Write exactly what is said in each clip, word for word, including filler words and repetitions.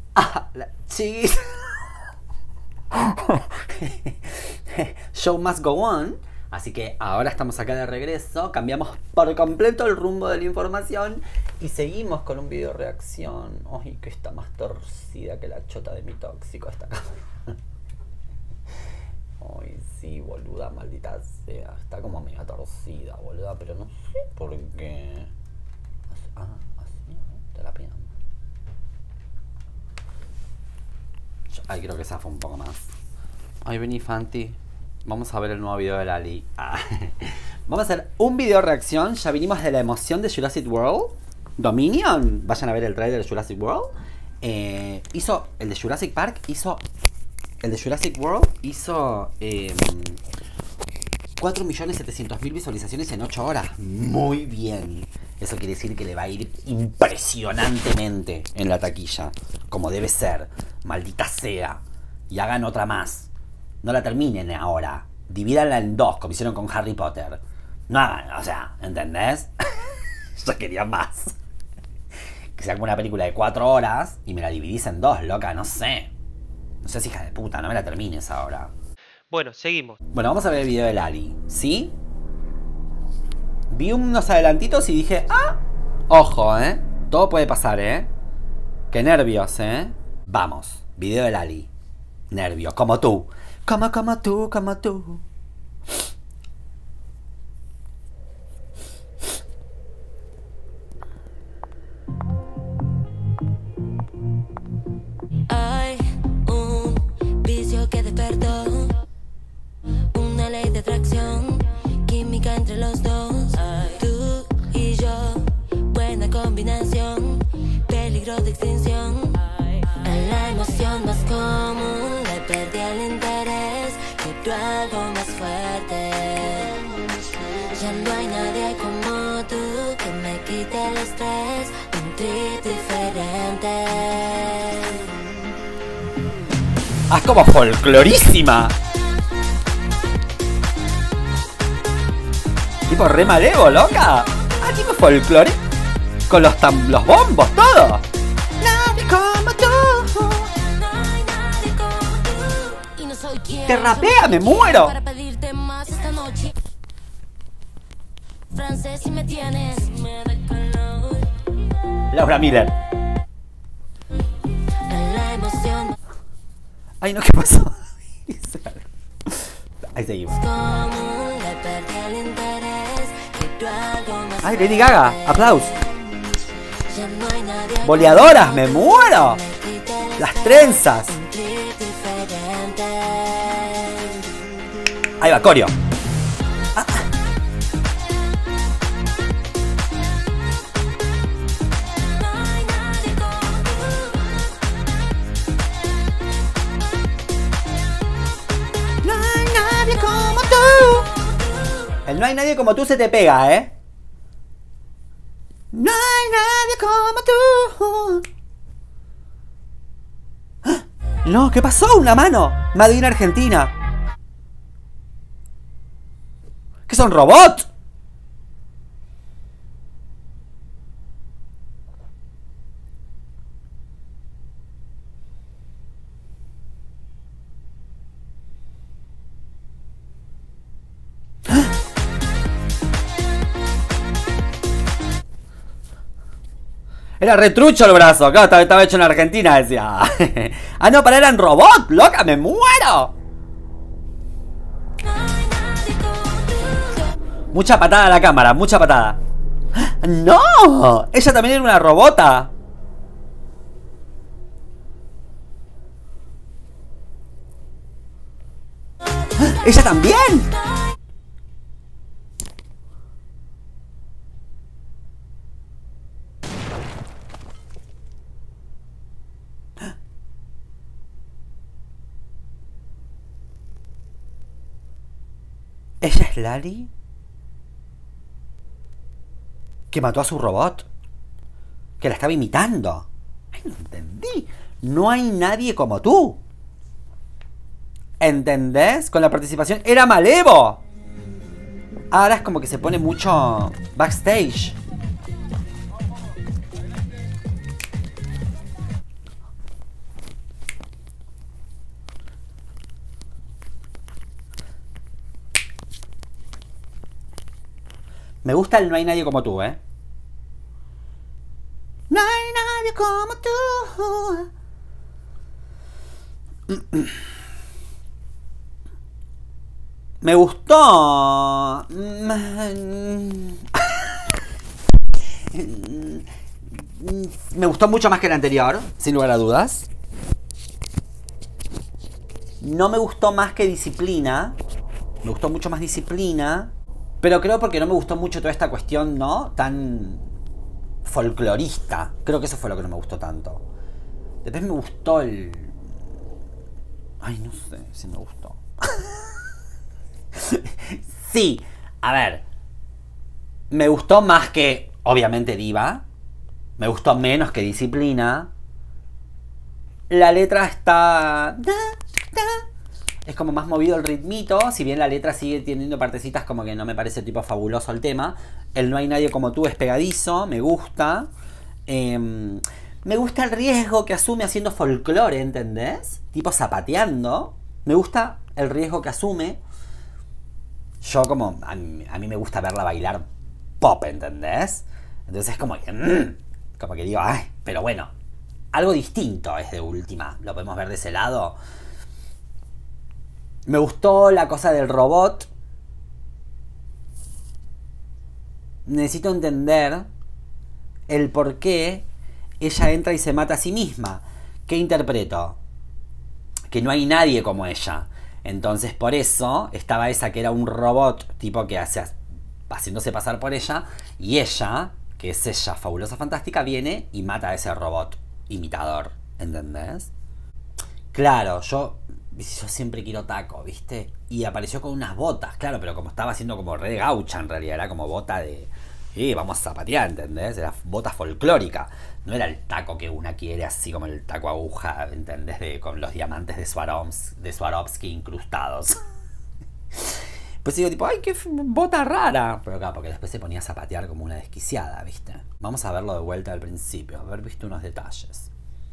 Ah, la chiquis. Show must go on. Así que ahora estamos acá de regreso. Cambiamos por completo el rumbo de la información. Y seguimos con un video reacción. Ay, que está más torcida que la chota de mi tóxico esta cámara. Ay, sí, boluda, maldita sea. Está como mega torcida, boluda. Pero no sé por qué. Ah, así, te la pido. Ay, creo que esa fue un poco más. Ay, vení, Fanti. Vamos a ver el nuevo video de Lali. Ah. Vamos a hacer un video reacción. Ya vinimos de la emoción de Jurassic World. Dominion. Vayan a ver el trailer de Jurassic World. Eh, hizo el de Jurassic Park. Hizo. El de Jurassic World hizo. Eh, cuatro millones setecientos mil visualizaciones en ocho horas. Muy bien. Eso quiere decir que le va a ir impresionantemente en la taquilla. Como debe ser. Maldita sea. Y hagan otra más. No la terminen ahora. Divídanla en dos, como hicieron con Harry Potter. No hagan, o sea, ¿entendés? Yo quería más. Que se haga una película de cuatro horas y me la dividís en dos, loca, no sé. No seas hija de puta, no me la termines ahora. Bueno, seguimos. Bueno, vamos a ver el video de Lali, ¿sí? Vi unos adelantitos y dije, ah, ojo, ¿eh? Todo puede pasar, ¿eh? Qué nervios, ¿eh? Vamos, video de Lali. Nervios, como tú. Como, como tú, como tú. Hay un vicio que despertó, una ley de atracción, química entre los dos. Tú y yo, buena combinación, peligro de extinción. En la emoción más común le perdí el interés, quiero algo más fuerte. Ya no hay nadie como tú que me quite el estrés, un trip diferente. ¡Ah, es como folclorísima! Tipo re malevo, loca. Ah, tipo folclore. Con los, tam los bombos, todo. Nadie como tú. Te rapea, me muero. Para pedirte más esta noche. Francés, si me tienes. Laura Miller. En la emoción Ay, no, ¿qué pasó? Ahí seguimos. común le perdí el interés, quiero algo más. Ay, Lady Gaga, aplausos. Ya no hay nadie Boleadoras, me muero. que me quite el Las trenzas. un trip diferente. Ahí va, coreo. Ah. No hay nadie como tú. El no hay nadie como tú se te pega, ¿eh? No hay nadie como tú. ¡Ah! No, ¿qué pasó? Una mano. Made in Argentina. ¿Qué son robots? Era retrucho el brazo, acá estaba, estaba hecho en Argentina, decía. Ah, no, para eran robots, loca, me muero. Mucha patada a la cámara, mucha patada. ¡No! Ella también era una robota. ¡Ella también! ¿Ella es Lali? ¿Que mató a su robot? ¿Que la estaba imitando? Ay, no entendí. No hay nadie como tú. ¿Entendés? Con la participación era Malevo. Ahora es como que se pone mucho backstage. Me gusta el No hay nadie como tú, ¿eh? No hay nadie como tú. Me gustó. Me gustó mucho más que el anterior, sin lugar a dudas. No me gustó más que Disciplina. Me gustó mucho más Disciplina. Pero creo porque no me gustó mucho toda esta cuestión, ¿no? Tan folclorista. Creo que eso fue lo que no me gustó tanto. Después me gustó el... Ay, no sé si me gustó. Sí, a ver. Me gustó más que, obviamente, Diva. Me gustó menos que Disciplina. La letra está... Es como más movido el ritmito. Si bien la letra sigue teniendo partecitas como que no me parece tipo fabuloso el tema. El No hay nadie como tú es pegadizo. Me gusta. Eh, me gusta el riesgo que asume haciendo folclore, ¿entendés? Tipo zapateando. Me gusta el riesgo que asume. Yo como... A mí, a mí me gusta verla bailar pop, ¿entendés? Entonces es como que... Mmm, como que digo, ay, pero bueno, algo distinto es de última. Lo podemos ver de ese lado. Me gustó la cosa del robot. Necesito entender el por qué ella entra y se mata a sí misma. ¿Qué interpreto? Que no hay nadie como ella. Entonces por eso estaba esa que era un robot tipo que hace, haciéndose pasar por ella. Y ella, que es ella, fabulosa, fantástica, viene y mata a ese robot imitador. ¿Entendés? Claro, yo... Yo siempre quiero taco, ¿viste? Y apareció con unas botas, claro, pero como estaba haciendo como re gaucha en realidad, era como bota de... Sí, vamos a zapatear, ¿entendés? Era bota folclórica. No era el taco que una quiere así como el taco aguja, ¿entendés? De, con los diamantes de, Swarovski, de Swarovski incrustados. Pues digo tipo, ¡ay, qué bota rara! Pero claro, porque después se ponía a zapatear como una desquiciada, ¿viste? Vamos a verlo de vuelta al principio, haber visto unos detalles.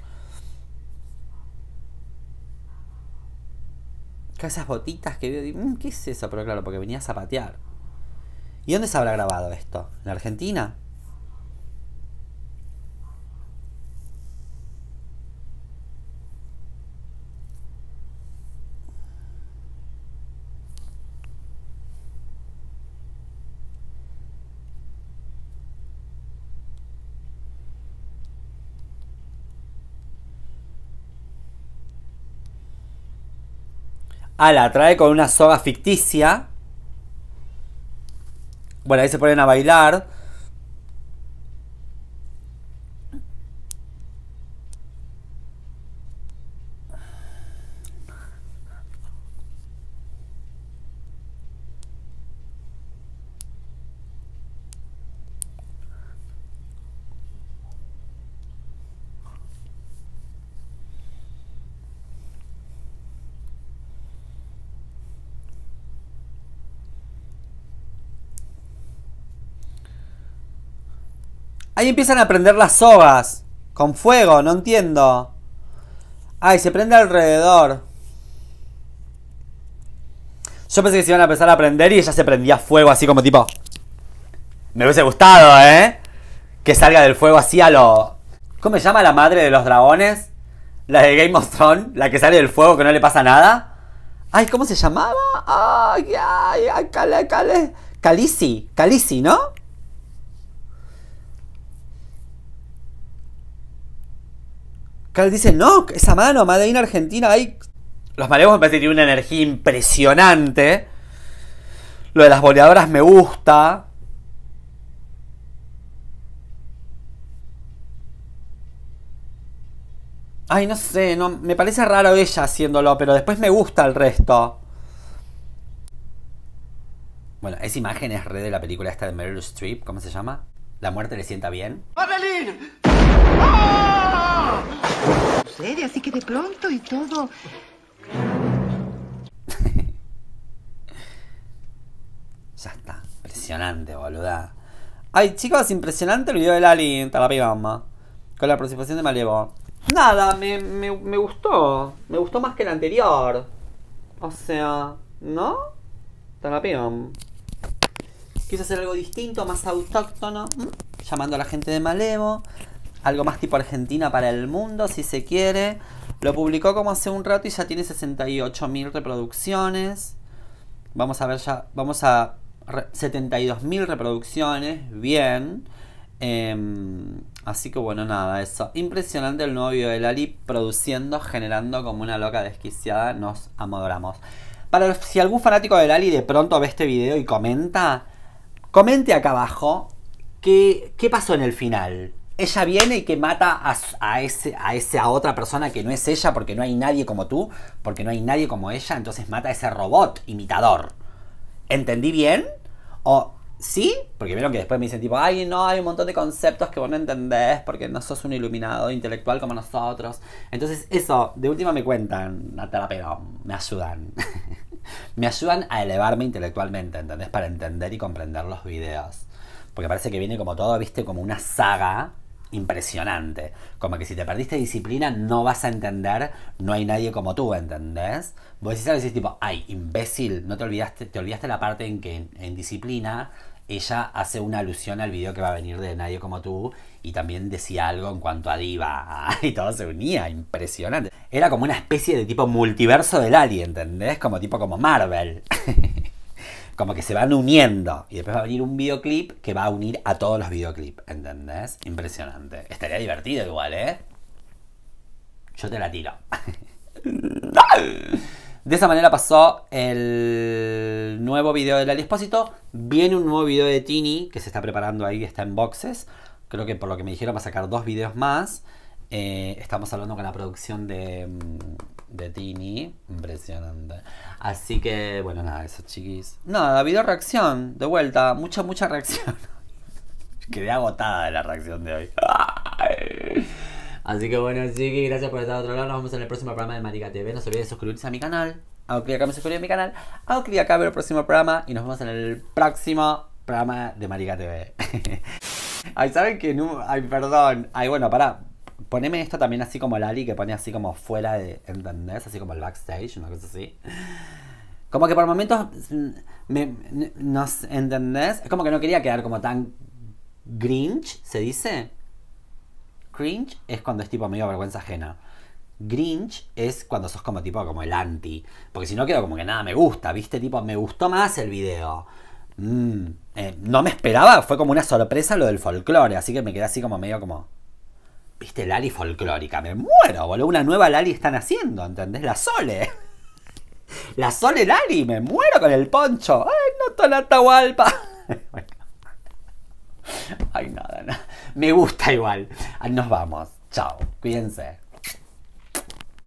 Esas botitas que veo, mmm, ¿qué es eso? Pero claro, porque venía a zapatear. ¿Y dónde se habrá grabado esto? ¿En Argentina? Ah, la trae con una soga ficticia. Bueno, ahí se ponen a bailar. Ahí empiezan a prender las sogas. Con fuego, no entiendo. Ay, se prende alrededor. Yo pensé que se iban a empezar a prender y ella se prendía fuego así como tipo... Me hubiese gustado, ¿eh? Que salga del fuego así a lo... ¿Cómo se llama la madre de los dragones? La de Game of Thrones. La que sale del fuego que no le pasa nada. Ay, ¿cómo se llamaba? Ay, ay, ay, Cale, Cale. Khaleesi, Khaleesi, ¿no? Carl dice, no, esa mano, Made in Argentina, hay... Los malevos me parece que tienen una energía impresionante. Lo de las boleadoras me gusta. Ay, no sé, no, me parece raro ella haciéndolo, pero después me gusta el resto. Bueno, esa imagen es re de la película esta de Meryl Streep, ¿cómo se llama? ¿La muerte le sienta bien? ¡Madeline! ¡Ah! Sucede así que de pronto y todo. Ya está, impresionante, boluda. Ay, chicos, impresionante el video de Lali en Talapigama. Con la participación de Malevo. Nada, me, me, me gustó. Me gustó más que el anterior. O sea, ¿no? Talapigam. quiso hacer algo distinto, más autóctono, llamando a la gente de Malevo, algo más tipo Argentina para el mundo, si se quiere. Lo publicó como hace un rato y ya tiene sesenta y ocho mil reproducciones. Vamos a ver ya, vamos a setenta y dos mil reproducciones, bien. Eh, así que bueno, nada, eso. Impresionante el nuevo video de Lali, produciendo, generando como una loca desquiciada, nos amodoramos. Para si algún fanático de Lali de pronto ve este video y comenta, comente acá abajo qué, qué pasó en el final. Ella viene y que mata a, a, ese, a esa otra persona que no es ella, porque no hay nadie como tú, porque no hay nadie como ella, entonces mata a ese robot imitador. ¿Entendí bien? ¿O sí? Porque vieron que después me dicen tipo, ay no, hay un montón de conceptos que vos no entendés porque no sos un iluminado intelectual como nosotros. Entonces eso, de última me cuentan, Natalia, pero me ayudan. Me ayudan a elevarme intelectualmente, ¿entendés? Para entender y comprender los videos. Porque parece que viene como todo, viste, como una saga impresionante. Como que si te perdiste disciplina no vas a entender, no hay nadie como tú, ¿entendés? Vos decís algo y decís tipo, ay, imbécil, no te olvidaste, te olvidaste la parte en que en, en disciplina ella hace una alusión al video que va a venir de Nadie Como Tú y también decía algo en cuanto a diva. Y todo se unía, impresionante. Era como una especie de tipo multiverso del Lali, ¿entendés? Como tipo como Marvel. Como que se van uniendo. Y después va a venir un videoclip que va a unir a todos los videoclips, ¿entendés? Impresionante. Estaría divertido igual, ¿eh? Yo te la tiro. De esa manera pasó el nuevo video de Lali Espósito. Viene un nuevo video de Tini que se está preparando ahí, está en boxes. Creo que por lo que me dijeron va a sacar dos videos más. Eh, estamos hablando con la producción de, de Tini. Impresionante. Así que, bueno, nada, eso, chiquis. Nada, video reacción. De vuelta, mucha, mucha reacción. Quedé agotada de la reacción de hoy. Así que bueno, chiquis, gracias por estar a otro lado. Nos vemos en el próximo programa de Marica T V. No se olviden de suscribirse a mi canal. Hago clic acá, me suscribí a mi canal. Hago clic acá, ver el próximo programa. Y nos vemos en el próximo programa de Marica T V. Ay, ¿saben qué? No, ay, perdón. Ay, bueno, pará. Poneme esto también así como Lali, que pone así como fuera de, ¿entendés? Así como el backstage, una cosa así. Como que por momentos, me, me, no, ¿entendés? Es como que no quería quedar como tan grinch, ¿se dice? Cringe es cuando es tipo medio vergüenza ajena. Grinch es cuando sos como tipo como el anti. Porque si no quedo como que nada me gusta, ¿viste? Tipo, me gustó más el video. Mm, eh, no me esperaba, fue como una sorpresa lo del folclore. Así que me quedé así como medio como... ¿Viste? Lali folclórica. Me muero, boludo. Una nueva Lali están haciendo, ¿entendés? La Sole. La Sole Lali. Me muero con el poncho. Ay, no, Tonatahualpa. Bueno. Ay, nada, nada. Me gusta igual. Nos vamos. Chao. Cuídense.